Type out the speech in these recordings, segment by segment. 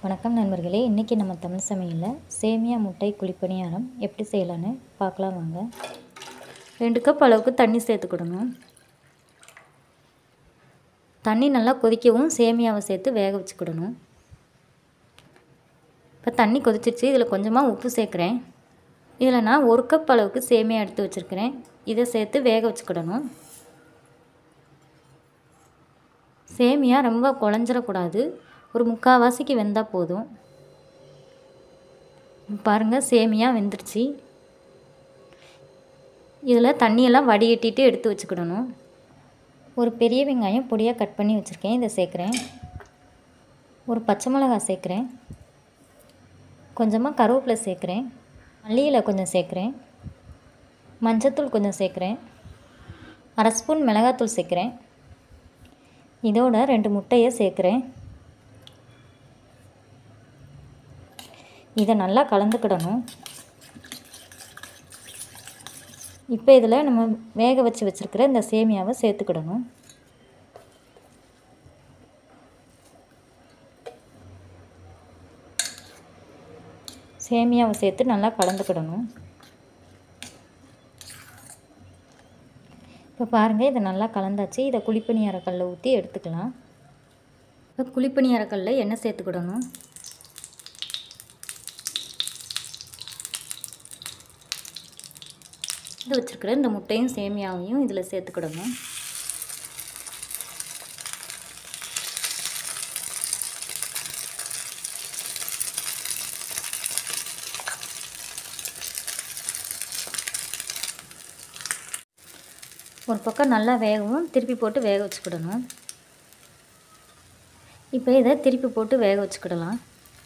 வணக்கம் நண்பர்களே, இன்றைக்கி நம்ம தமிழ் சமையலில் சேமியா முட்டை குழிப்பணியாரம் எப்படி செய்யலான்னு பார்க்கலாம் வாங்க. 2 கப் அளவுக்கு தண்ணி சேர்த்துக்கிடணும். தண்ணி நல்லா கொதிக்கவும் சேமியாவை சேர்த்து வேக வச்சுக்கிடணும். இப்போ தண்ணி கொதிச்சிருச்சு. இதில் கொஞ்சமாக உப்பு சேர்க்குறேன். இதில் நான் 1 கப் அளவுக்கு சேமியா எடுத்து வச்சுருக்கிறேன். இதை சேர்த்து வேக வச்சுக்கிடணும். சேமியா ரொம்ப குழஞ்சிடக்கூடாது, ஒரு 3/4 வாசிக்கு வெந்தால் போதும். பாருங்கள், சேமியா வெந்துருச்சு. இதில் தண்ணியெல்லாம் வடிகட்டிட்டு எடுத்து வச்சுக்கிடணும். ஒரு பெரிய வெங்காயம் பொடியாக கட் பண்ணி வச்சுருக்கேன், இதை சேர்க்குறேன். ஒரு பச்சை மிளகாய் சேர்க்குறேன். கொஞ்சமாக கருவேப்பிலை சேர்க்குறேன். மல்லி இலை கொஞ்சம் சேர்க்குறேன். மஞ்சத்தூள் கொஞ்சம் சேர்க்குறேன். 1/2 ஸ்பூன் மிளகாத்தூள் சேர்க்குறேன். இதோட 2 முட்டையை சேர்க்குறேன். இதை நல்லா கலந்துக்கிடணும். இப்போ இதில் நம்ம வேக வச்சுருக்கிற இந்த சேமியாவை சேர்த்துக்கிடணும். சேமியாவை சேர்த்து நல்லா கலந்துக்கிடணும். இப்போ பாருங்கள், இதை நல்லா கலந்தாச்சு. இதை குழிப்பணியாரக்கல்லில் ஊற்றி எடுத்துக்கலாம். இப்போ குழிப்பணியாரக்கல்லில் எண்ணெய் சேர்த்துக்கிடணும். இது வச்சுருக்கிற இந்த முட்டையும் சேமியாவையும் இதில் சேர்த்துக்கிடணும். ஒரு பக்கம் நல்லா வேகவும் திருப்பி போட்டு வேக வச்சுக்கிடணும். இப்போ இதை திருப்பி போட்டு வேக வச்சுக்கிடலாம்.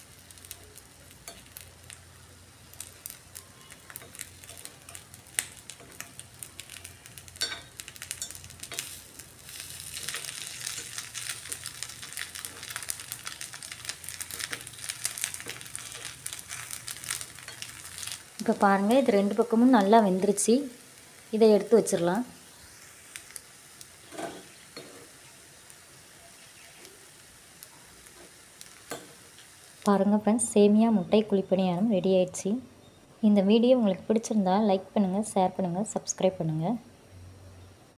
இப்போ பாருங்கள், இது 2 பக்கமும் நல்லா வெந்துருச்சு. இதை எடுத்து வச்சிடலாம். பாருங்கள் ஃப்ரெண்ட்ஸ், சேமியா முட்டை குழிப்பணியாரம் ரெடி ஆயிடுச்சு. இந்த வீடியோ உங்களுக்கு பிடிச்சிருந்தா லைக் பண்ணுங்கள், ஷேர் பண்ணுங்கள், சப்ஸ்கிரைப் பண்ணுங்கள்.